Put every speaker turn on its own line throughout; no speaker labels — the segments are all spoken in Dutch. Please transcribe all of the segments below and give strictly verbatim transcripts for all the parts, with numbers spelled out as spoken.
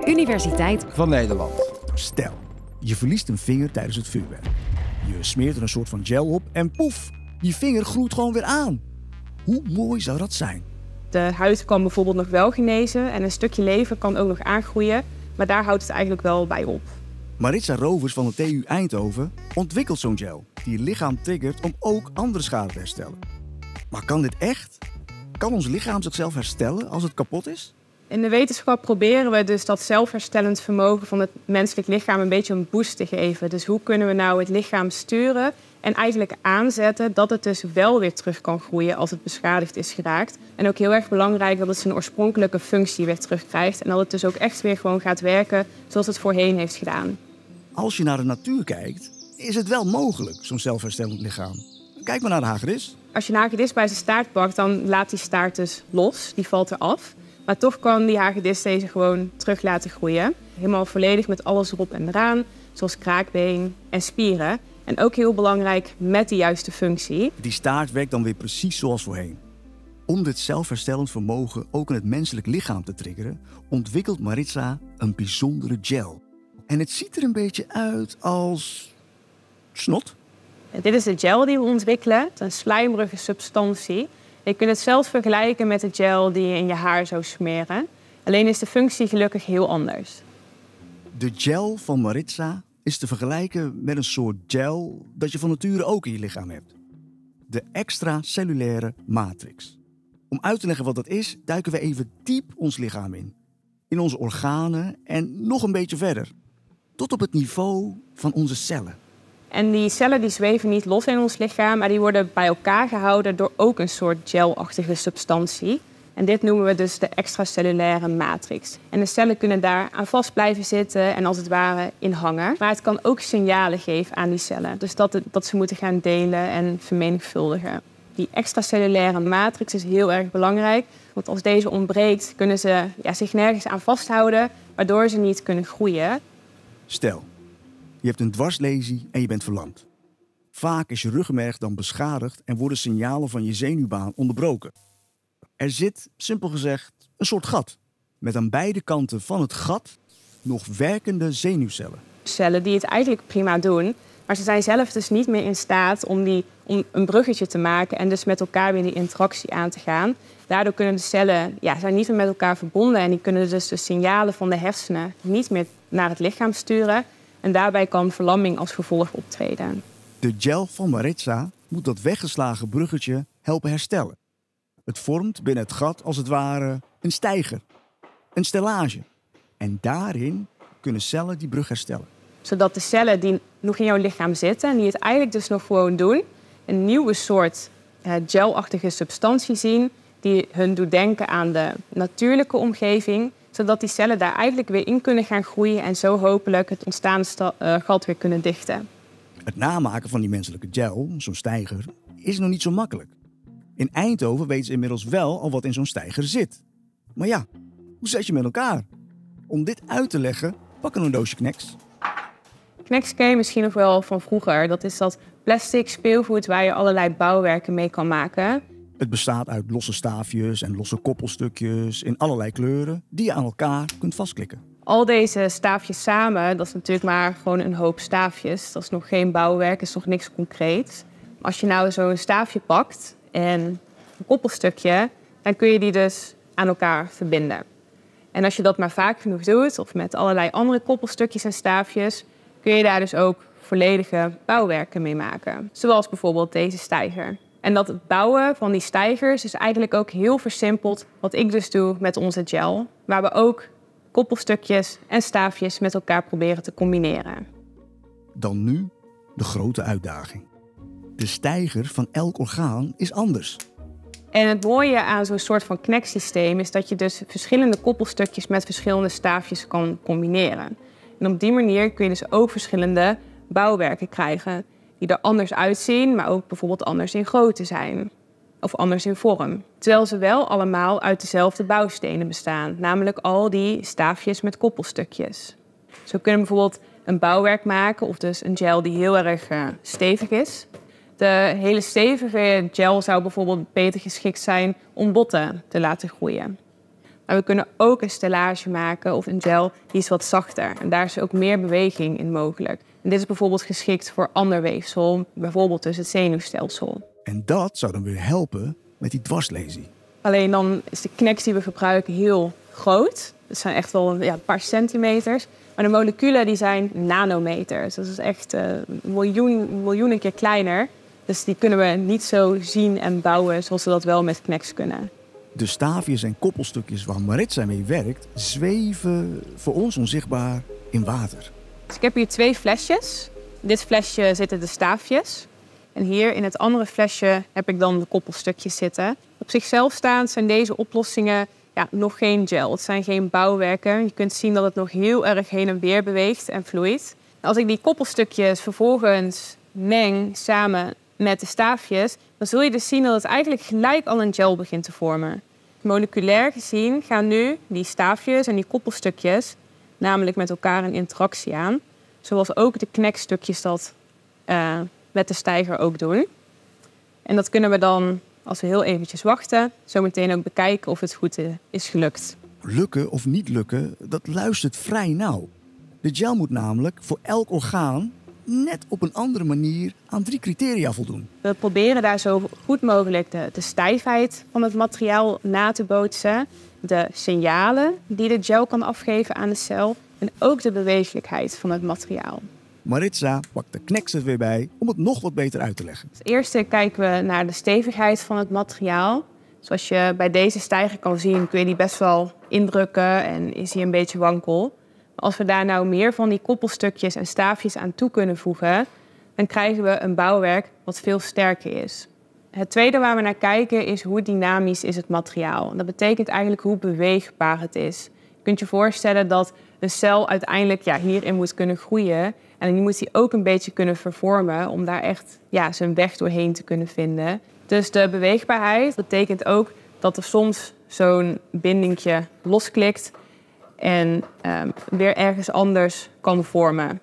Universiteit
van Nederland.
Stel, je verliest een vinger tijdens het vuurwerk. Je smeert er een soort van gel op en poef, die vinger groeit gewoon weer aan. Hoe mooi zou dat zijn?
De huid kan bijvoorbeeld nog wel genezen en een stukje lever kan ook nog aangroeien, maar daar houdt het eigenlijk wel bij op.
Maritza Rovers van de T U Eindhoven ontwikkelt zo'n gel die je lichaam triggert om ook andere schade te herstellen. Maar kan dit echt? Kan ons lichaam zichzelf herstellen als het kapot is?
In de wetenschap proberen we dus dat zelfherstellend vermogen van het menselijk lichaam een beetje een boost te geven. Dus hoe kunnen we nou het lichaam sturen en eigenlijk aanzetten dat het dus wel weer terug kan groeien als het beschadigd is geraakt. En ook heel erg belangrijk dat het zijn oorspronkelijke functie weer terugkrijgt en dat het dus ook echt weer gewoon gaat werken zoals het voorheen heeft gedaan.
Als je naar de natuur kijkt, is het wel mogelijk, zo'n zelfherstellend lichaam. Kijk maar naar de hagedis.
Als je een hagedis bij zijn staart pakt, dan laat die staart dus los, die valt eraf. Maar toch kan die hagedis deze gewoon terug laten groeien. Helemaal volledig met alles erop en eraan, zoals kraakbeen en spieren. En ook heel belangrijk met de juiste functie.
Die staart werkt dan weer precies zoals voorheen. Om dit zelfherstellend vermogen ook in het menselijk lichaam te triggeren, ontwikkelt Maritza een bijzondere gel. En het ziet er een beetje uit als snot.
Dit is de gel die we ontwikkelen. Het is een slijmerige substantie. Je kunt het zelfs vergelijken met de gel die je in je haar zou smeren. Alleen is de functie gelukkig heel anders.
De gel van Maritza is te vergelijken met een soort gel dat je van nature ook in je lichaam hebt. De extracellulaire matrix. Om uit te leggen wat dat is, duiken we even diep ons lichaam in. In onze organen en nog een beetje verder. Tot op het niveau van onze cellen.
En die cellen die zweven niet los in ons lichaam, maar die worden bij elkaar gehouden door ook een soort gelachtige substantie. En dit noemen we dus de extracellulaire matrix. En de cellen kunnen daar aan vast blijven zitten en als het ware in hangen. Maar het kan ook signalen geven aan die cellen. Dus dat, het, dat ze moeten gaan delen en vermenigvuldigen. Die extracellulaire matrix is heel erg belangrijk. Want als deze ontbreekt, kunnen ze ja, zich nergens aan vasthouden, waardoor ze niet kunnen groeien.
Stel, je hebt een dwarslesie en je bent verlamd. Vaak is je ruggenmerg dan beschadigd en worden signalen van je zenuwbaan onderbroken. Er zit, simpel gezegd, een soort gat. Met aan beide kanten van het gat nog werkende zenuwcellen.
Cellen die het eigenlijk prima doen, maar ze zijn zelf dus niet meer in staat om, die, om een bruggetje te maken en dus met elkaar weer die interactie aan te gaan. Daardoor kunnen de cellen ja, zijn niet meer met elkaar verbonden en die kunnen dus de signalen van de hersenen niet meer naar het lichaam sturen. En daarbij kan verlamming als gevolg optreden.
De gel van Maritza moet dat weggeslagen bruggetje helpen herstellen. Het vormt binnen het gat als het ware een steiger, een stellage. En daarin kunnen cellen die brug herstellen.
Zodat de cellen die nog in jouw lichaam zitten en die het eigenlijk dus nog gewoon doen, een nieuwe soort uh, gelachtige substantie zien die hun doet denken aan de natuurlijke omgeving, zodat die cellen daar eigenlijk weer in kunnen gaan groeien en zo hopelijk het ontstaande sta- uh, gat weer kunnen dichten.
Het namaken van die menselijke gel, zo'n steiger, is nog niet zo makkelijk. In Eindhoven weten ze inmiddels wel al wat in zo'n steiger zit. Maar ja, hoe zet je met elkaar? Om dit uit te leggen, pakken we een doosje Knex.
Knex ken je misschien nog wel van vroeger. Dat is dat plastic speelgoed waar je allerlei bouwwerken mee kan maken.
Het bestaat uit losse staafjes en losse koppelstukjes in allerlei kleuren die je aan elkaar kunt vastklikken.
Al deze staafjes samen, dat is natuurlijk maar gewoon een hoop staafjes. Dat is nog geen bouwwerk, dat is nog niks concreets. Als je nou zo'n staafje pakt en een koppelstukje, dan kun je die dus aan elkaar verbinden. En als je dat maar vaak genoeg doet, of met allerlei andere koppelstukjes en staafjes, kun je daar dus ook volledige bouwwerken mee maken. Zoals bijvoorbeeld deze steiger. En dat het bouwen van die steigers is eigenlijk ook heel versimpeld wat ik dus doe met onze gel. Waar we ook koppelstukjes en staafjes met elkaar proberen te combineren.
Dan nu de grote uitdaging. De steiger van elk orgaan is anders.
En het mooie aan zo'n soort van Knex-systeem is dat je dus verschillende koppelstukjes met verschillende staafjes kan combineren. En op die manier kun je dus ook verschillende bouwwerken krijgen die er anders uitzien, maar ook bijvoorbeeld anders in grootte zijn. Of anders in vorm. Terwijl ze wel allemaal uit dezelfde bouwstenen bestaan. Namelijk al die staafjes met koppelstukjes. Zo kunnen we bijvoorbeeld een bouwwerk maken, of dus een gel die heel erg uh, stevig is. De hele stevige gel zou bijvoorbeeld beter geschikt zijn om botten te laten groeien. Maar we kunnen ook een stellage maken of een gel die is wat zachter. En daar is ook meer beweging in mogelijk. En dit is bijvoorbeeld geschikt voor ander weefsel, bijvoorbeeld dus het zenuwstelsel.
En dat zou dan weer helpen met die dwarslesie.
Alleen dan is de kneks die we gebruiken heel groot. Dat zijn echt wel ja, een paar centimeters. Maar de moleculen die zijn nanometers. Dat is echt uh, miljoen, miljoenen keer kleiner. Dus die kunnen we niet zo zien en bouwen zoals we dat wel met kneks kunnen.
De staafjes en koppelstukjes waar Maritza mee werkt, zweven voor ons onzichtbaar in water.
Dus ik heb hier twee flesjes. In dit flesje zitten de staafjes. En hier in het andere flesje heb ik dan de koppelstukjes zitten. Op zichzelf staand zijn deze oplossingen ja, nog geen gel. Het zijn geen bouwwerken. Je kunt zien dat het nog heel erg heen en weer beweegt en vloeit. Als ik die koppelstukjes vervolgens meng samen met de staafjes, dan zul je dus zien dat het eigenlijk gelijk al een gel begint te vormen. Moleculair gezien gaan nu die staafjes en die koppelstukjes namelijk met elkaar een interactie aan. Zoals ook de knekstukjes dat uh, met de steiger ook doen. En dat kunnen we dan, als we heel eventjes wachten, zo meteen ook bekijken of het goed is gelukt.
Lukken of niet lukken, dat luistert vrij nauw. De gel moet namelijk voor elk orgaan net op een andere manier aan drie criteria voldoen.
We proberen daar zo goed mogelijk de, de stijfheid van het materiaal na te bootsen, de signalen die de gel kan afgeven aan de cel en ook de beweeglijkheid van het materiaal.
Maritza pakt de kneks er weer bij om het nog wat beter uit te leggen.
Als eerste kijken we naar de stevigheid van het materiaal. Zoals je bij deze steiger kan zien, kun je die best wel indrukken en is hij een beetje wankel. Als we daar nou meer van die koppelstukjes en staafjes aan toe kunnen voegen, dan krijgen we een bouwwerk wat veel sterker is. Het tweede waar we naar kijken is hoe dynamisch is het materiaal. Dat betekent eigenlijk hoe beweegbaar het is. Je kunt je voorstellen dat een cel uiteindelijk ja, hierin moet kunnen groeien. En die moet hij ook een beetje kunnen vervormen om daar echt ja, zijn weg doorheen te kunnen vinden. Dus de beweegbaarheid betekent ook dat er soms zo'n bindingje losklikt en um, weer ergens anders kan vormen.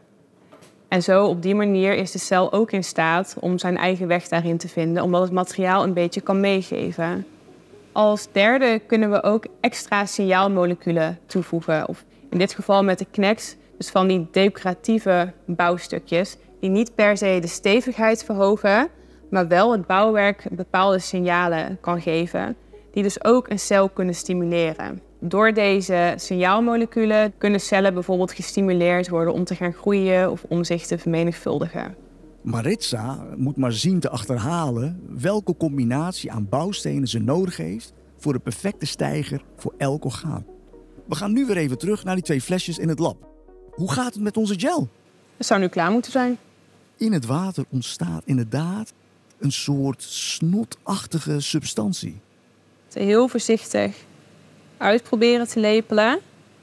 En zo op die manier is de cel ook in staat om zijn eigen weg daarin te vinden, omdat het materiaal een beetje kan meegeven. Als derde kunnen we ook extra signaalmoleculen toevoegen. Of in dit geval met de kneks, dus van die decoratieve bouwstukjes, die niet per se de stevigheid verhogen, maar wel het bouwwerk bepaalde signalen kan geven, die dus ook een cel kunnen stimuleren. Door deze signaalmoleculen kunnen cellen bijvoorbeeld gestimuleerd worden om te gaan groeien of om zich te vermenigvuldigen.
Maritza moet maar zien te achterhalen welke combinatie aan bouwstenen ze nodig heeft voor de perfecte steiger voor elk orgaan. We gaan nu weer even terug naar die twee flesjes in het lab. Hoe gaat het met onze gel?
Het zou nu klaar moeten zijn.
In het water ontstaat inderdaad een soort snotachtige substantie.
Heel voorzichtig uitproberen te lepelen.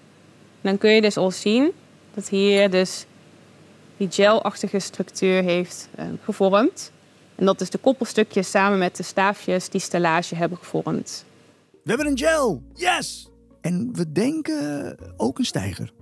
Dan kun je dus al zien dat hier dus die gelachtige structuur heeft uh, gevormd. En dat dus de koppelstukjes samen met de staafjes die stellage hebben gevormd.
We hebben een gel! Yes! En we denken ook een steiger.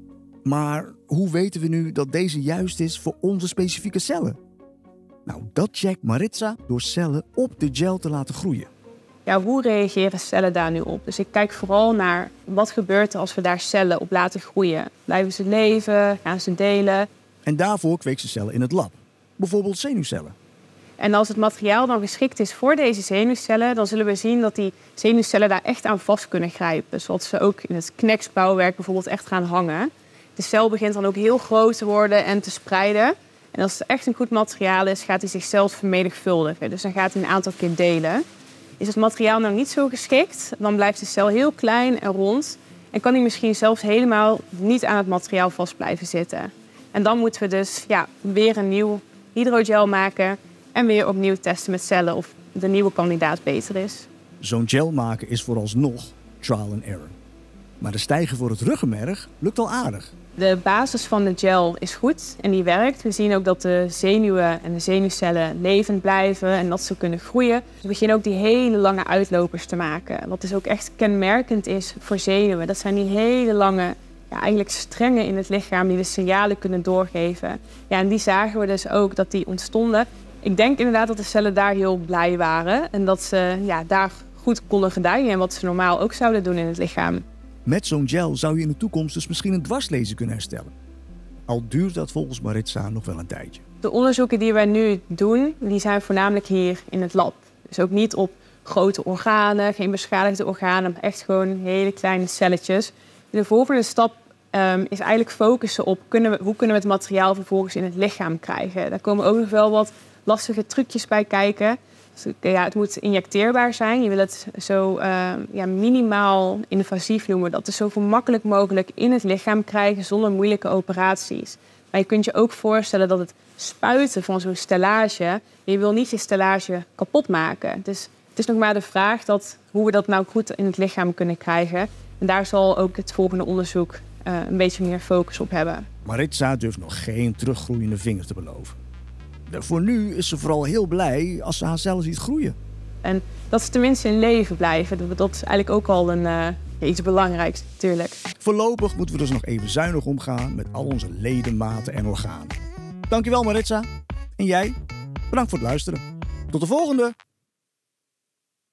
Maar hoe weten we nu dat deze juist is voor onze specifieke cellen? Nou, dat checkt Maritza door cellen op de gel te laten groeien.
Ja, hoe reageren cellen daar nu op? Dus ik kijk vooral naar wat gebeurt er als we daar cellen op laten groeien. Blijven ze leven? Gaan ze delen?
En daarvoor kweekt ze cellen in het lab. Bijvoorbeeld zenuwcellen.
En als het materiaal dan geschikt is voor deze zenuwcellen, dan zullen we zien dat die zenuwcellen daar echt aan vast kunnen grijpen. Zodat ze ook in het kneksbouwwerk bijvoorbeeld echt gaan hangen. De cel begint dan ook heel groot te worden en te spreiden. En als het echt een goed materiaal is, gaat hij zichzelf vermenigvuldigen. Dus dan gaat hij een aantal keer delen. Is het materiaal nou niet zo geschikt, dan blijft de cel heel klein en rond. En kan hij misschien zelfs helemaal niet aan het materiaal vast blijven zitten. En dan moeten we dus ja, weer een nieuw hydrogel maken en weer opnieuw testen met cellen of de nieuwe kandidaat beter is.
Zo'n gel maken is vooralsnog trial and error. Maar de steiger voor het ruggenmerg lukt al aardig.
De basis van de gel is goed en die werkt. We zien ook dat de zenuwen en de zenuwcellen levend blijven en dat ze kunnen groeien. We beginnen ook die hele lange uitlopers te maken. Wat dus ook echt kenmerkend is voor zenuwen. Dat zijn die hele lange, ja, eigenlijk strengen in het lichaam die de signalen kunnen doorgeven. Ja, en die zagen we dus ook dat die ontstonden. Ik denk inderdaad dat de cellen daar heel blij waren en dat ze ja, daar goed konden gedijen en wat ze normaal ook zouden doen in het lichaam.
Met zo'n gel zou je in de toekomst dus misschien een dwarslezen kunnen herstellen. Al duurt dat volgens Maritza nog wel een tijdje.
De onderzoeken die wij nu doen, die zijn voornamelijk hier in het lab. Dus ook niet op grote organen, geen beschadigde organen, maar echt gewoon hele kleine celletjes. De volgende stap um, is eigenlijk focussen op kunnen we, hoe kunnen we het materiaal vervolgens in het lichaam krijgen. Daar komen ook nog wel wat lastige trucjes bij kijken. Dus, ja, het moet injecteerbaar zijn. Je wil het zo uh, ja, minimaal invasief noemen. Dat is zo makkelijk mogelijk in het lichaam krijgen zonder moeilijke operaties. Maar je kunt je ook voorstellen dat het spuiten van zo'n stellage, je wil niet je stellage kapot maken. Dus het is nog maar de vraag dat, hoe we dat nou goed in het lichaam kunnen krijgen. En daar zal ook het volgende onderzoek uh, een beetje meer focus op hebben.
Maritza durft nog geen teruggroeiende vingers te beloven. Voor nu is ze vooral heel blij als ze haarzelf ziet groeien.
En dat ze tenminste in leven blijven, dat is eigenlijk ook al een, uh, ja, iets belangrijks natuurlijk.
Voorlopig moeten we dus nog even zuinig omgaan met al onze ledematen en organen. Dankjewel Maritza. En jij, bedankt voor het luisteren. Tot de volgende!